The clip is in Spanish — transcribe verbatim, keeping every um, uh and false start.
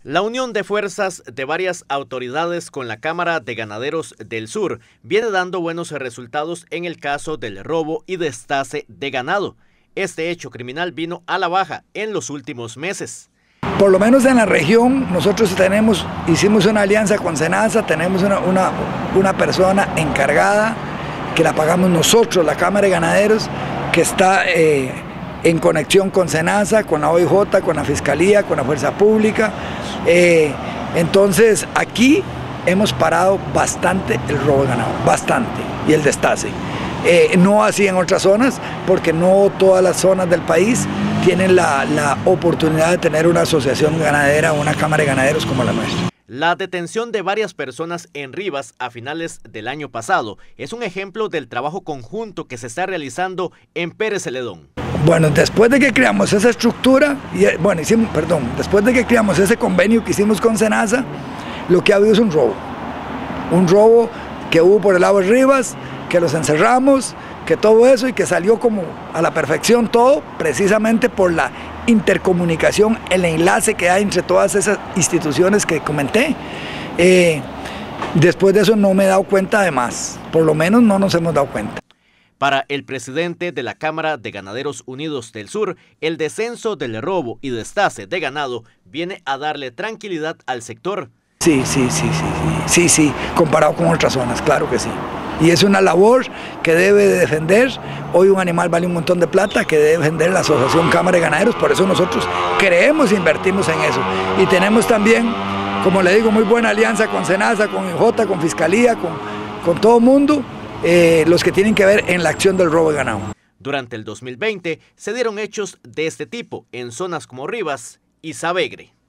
La unión de fuerzas de varias autoridades con la Cámara de Ganaderos del Sur viene dando buenos resultados en el caso del robo y destace de ganado. Este hecho criminal vino a la baja en los últimos meses. Por lo menos en la región nosotros tenemos, hicimos una alianza con SENASA, tenemos una, una, una persona encargada que la pagamos nosotros, la Cámara de Ganaderos, que está eh, en conexión con SENASA, con la O I J, con la Fiscalía, con la Fuerza Pública. Eh, entonces aquí hemos parado bastante el robo de ganado, bastante, y el destace. Eh, no así en otras zonas, porque no todas las zonas del país tienen la, la oportunidad de tener una asociación ganadera o una cámara de ganaderos como la nuestra. La detención de varias personas en Rivas a finales del año pasado es un ejemplo del trabajo conjunto que se está realizando en Pérez Celedón. Bueno, después de que creamos esa estructura, y, bueno, hicimos, perdón, después de que creamos ese convenio que hicimos con SENASA, lo que ha habido es un robo. Un robo que hubo por el lado de Rivas, que los encerramos, que todo eso y que salió como a la perfección todo, precisamente por la intercomunicación, el enlace que hay entre todas esas instituciones que comenté. Eh, después de eso no me he dado cuenta de más, por lo menos no nos hemos dado cuenta. Para el presidente de la Cámara de Ganaderos Unidos del Sur, el descenso del robo y destace de ganado viene a darle tranquilidad al sector. Sí, sí, sí, sí, sí, sí, sí, comparado con otras zonas, claro que sí. Y es una labor que debe de defender. Hoy un animal vale un montón de plata, que debe defender la Asociación Cámara de Ganaderos, por eso nosotros creemos e invertimos en eso. Y tenemos también, como le digo, muy buena alianza con SENASA, con I J, con Fiscalía, con, con todo el mundo, eh, los que tienen que ver en la acción del robo de ganado. Durante el dos mil veinte se dieron hechos de este tipo en zonas como Rivas y Savegre.